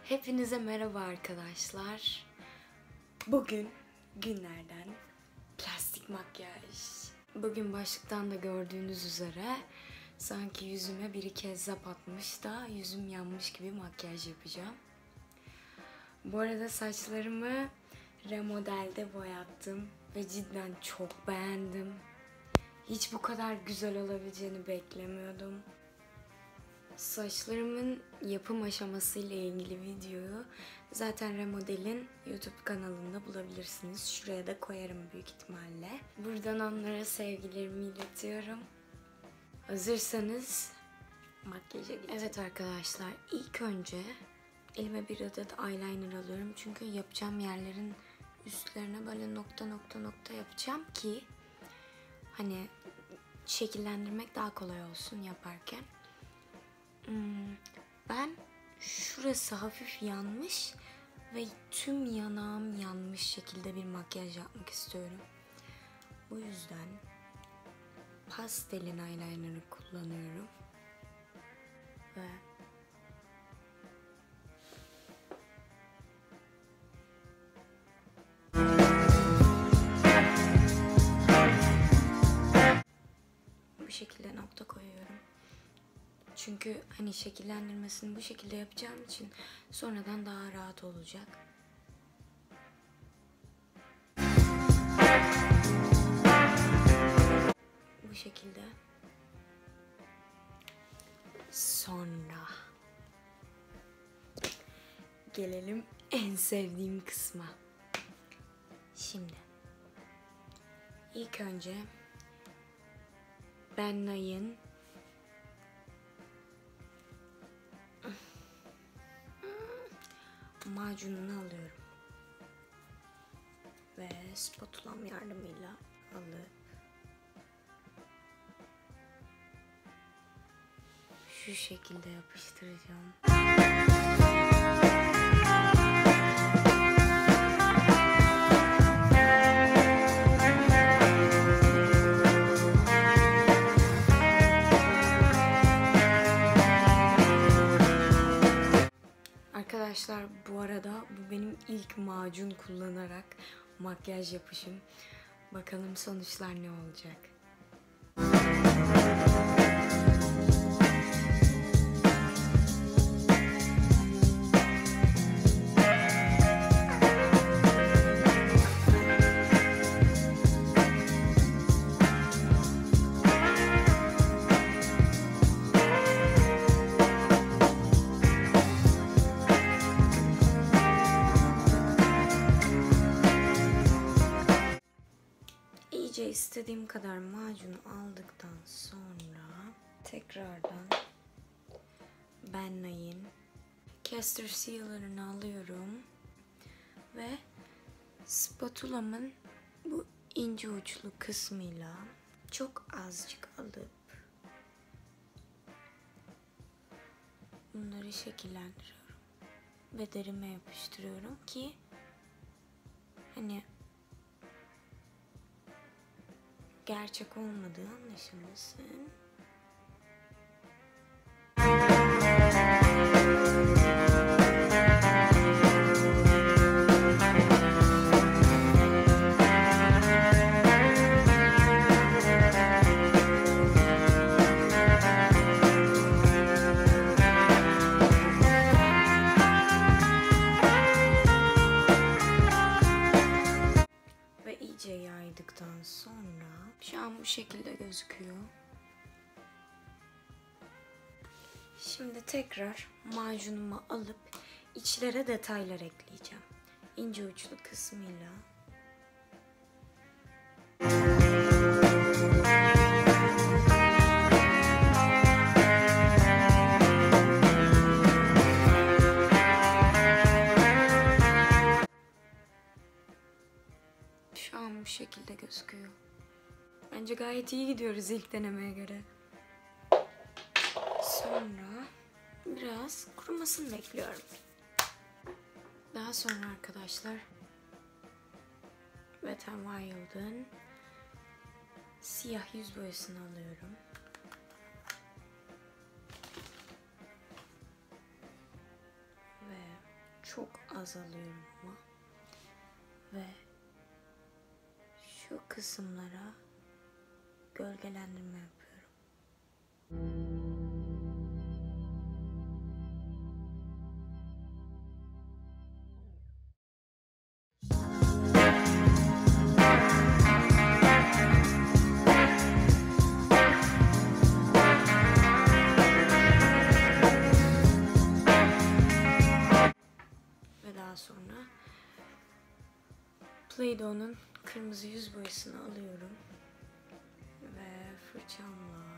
Hepinize merhaba arkadaşlar. Bugün günlerden plastik makyaj. Bugün başlıktan da gördüğünüz üzere sanki yüzüme biri kezzap atmış da yüzüm yanmış gibi makyaj yapacağım. Bu arada saçlarımı remodelde boyattım ve cidden çok beğendim. Hiç bu kadar güzel olabileceğini beklemiyordum. Saçlarımın yapım aşaması ile ilgili videoyu zaten Remodel'in YouTube kanalında bulabilirsiniz. Şuraya da koyarım büyük ihtimalle. Buradan onlara sevgilerimi iletiyorum. Hazırsanız makyaja geçelim. Evet arkadaşlar, ilk önce elime bir adet eyeliner alıyorum. Çünkü yapacağım yerlerin üstlerine böyle nokta nokta yapacağım ki hani şekillendirmek daha kolay olsun yaparken. Ben şurası hafif yanmış ve tüm yanağım yanmış şekilde bir makyaj yapmak istiyorum. Bu yüzden pastelin eyeliner'ı kullanıyorum. Ve bu şekilde nokta koyuyorum. Çünkü hani şekillendirmesini bu şekilde yapacağım için sonradan daha rahat olacak. Bu şekilde. Sonra gelelim en sevdiğim kısma. Şimdi ilk önce Ben Nye'in macununu alıyorum ve spatulam yardımıyla alıp şu şekilde yapıştıracağım. Arkadaşlar bu arada bu benim ilk macun kullanarak makyaj yapışım. Bakalım sonuçlar ne olacak. İyice istediğim kadar macunu aldıktan sonra tekrardan Ben Nye'in Castor Sealer'ını alıyorum ve spatulamın bu ince uçlu kısmıyla çok azıcık alıp bunları şekillendiriyorum ve derime yapıştırıyorum ki hani gerçek olmadığı anlaşılmasın. Ve iyice yaydıktan sonra şu an bu şekilde gözüküyor. Şimdi tekrar macunumu alıp içlere detaylar ekleyeceğim. İnce uçlu kısmıyla. Şu an bu şekilde gözüküyor. Bence gayet iyi gidiyoruz ilk denemeye göre. Sonra biraz kurumasını bekliyorum. Daha sonra arkadaşlar Wet n Wild'ın siyah yüz boyasını alıyorum. Ve çok az alıyorum ama. Ve şu kısımlara gölgelendirme yapıyorum. Ve daha sonra Play-Doh'un kırmızı yüz boyasını alıyorum ve fırçamla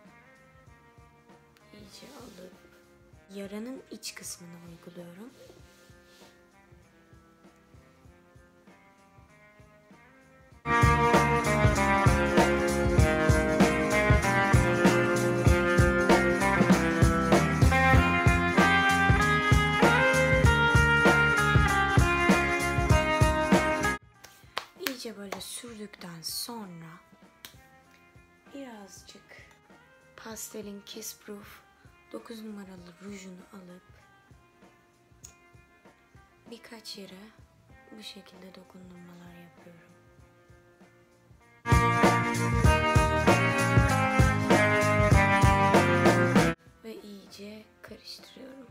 iyice alıp yaranın iç kısmına uyguluyorum. İyice böyle sürdükten sonra birazcık pastelin Kiss Proof 9 numaralı rujunu alıp birkaç yere bu şekilde dokundurmalar yapıyorum. Ve iyice karıştırıyorum.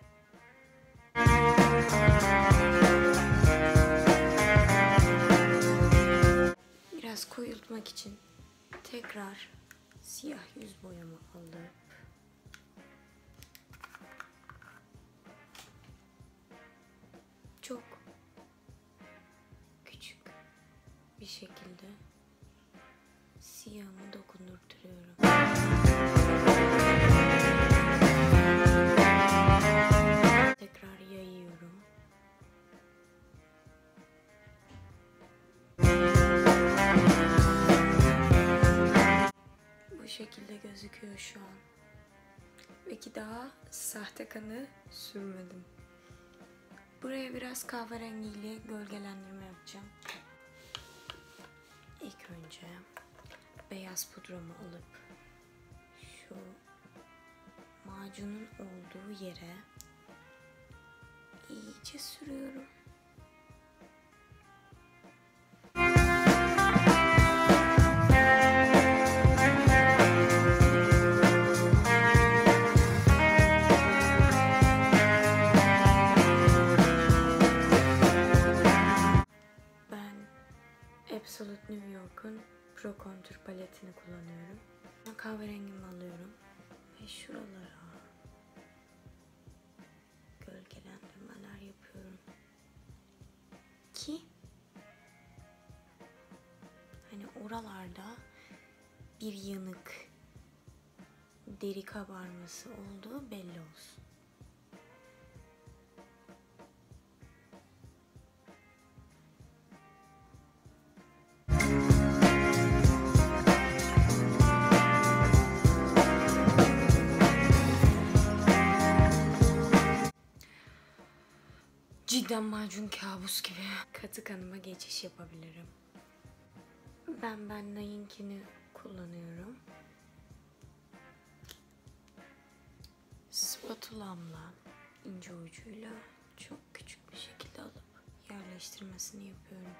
Biraz koyultmak için tekrar siyah yüz boyamı alıp çok küçük bir şekilde siyahımı dokundurtuyorum. Tekrar yayıyorum. Bu şekilde gözüküyor şu an. Peki daha sahte kanı sürmedim. Buraya biraz kahverengiyle gölgelendirme yapacağım. İlk önce beyaz pudramı alıp şu macunun olduğu yere iyice sürüyorum. Absolute New York'un Pro Contour paletini kullanıyorum. Kahverengimi alıyorum ve şuralara gölgelendirmeler yapıyorum ki hani oralarda bir yanık deri kabarması olduğu belli olsun. Cidden macun kabus gibi. Katı kanıma geçiş yapabilirim. Ben Nine'inkini kullanıyorum. Spatulamla, ince ucuyla çok küçük bir şekilde alıp yerleştirmesini yapıyorum.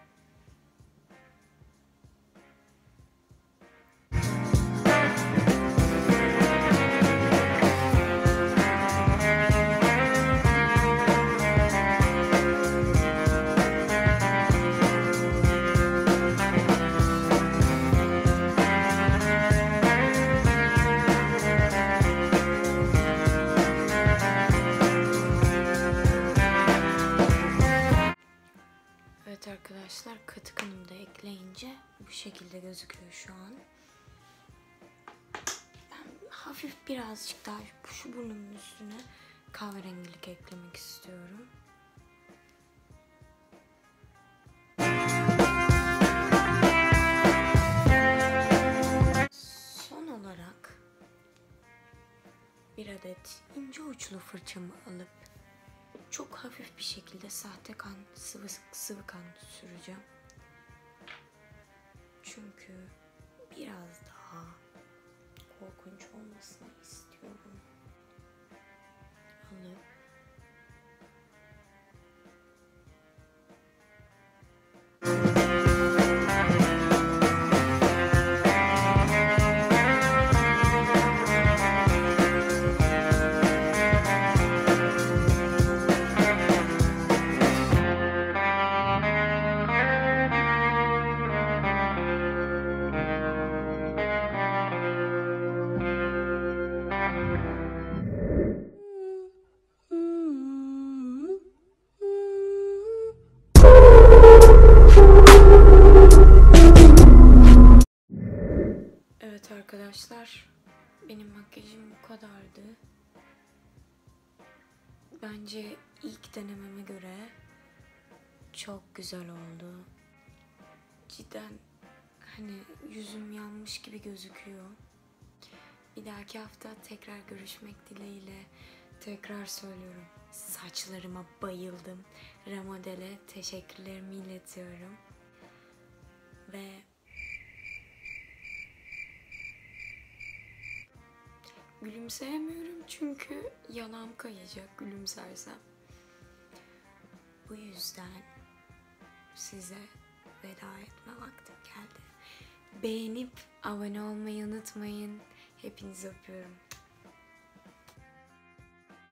Evet arkadaşlar, katı kanımı da ekleyince bu şekilde gözüküyor şu an. Ben hafif birazcık daha şu burnumun üstüne kahverengilik eklemek istiyorum. Son olarak bir adet ince uçlu fırçamı alıp çok hafif bir şekilde sahte kan, sıvı kan süreceğim. Çünkü biraz daha korkunç olmasını istiyorum. Alıp arkadaşlar, benim makyajım bu kadardı. Bence ilk denememe göre çok güzel oldu. Cidden hani yüzüm yanmış gibi gözüküyor. Bir dahaki hafta tekrar görüşmek dileğiyle tekrar söylüyorum. Saçlarıma bayıldım. Remodele teşekkürlerimi iletiyorum. Ve gülümseyemiyorum çünkü yanağım kayacak gülümsersem. Bu yüzden size veda etme vaktim geldi. Beğenip abone olmayı unutmayın. Hepinizi öpüyorum.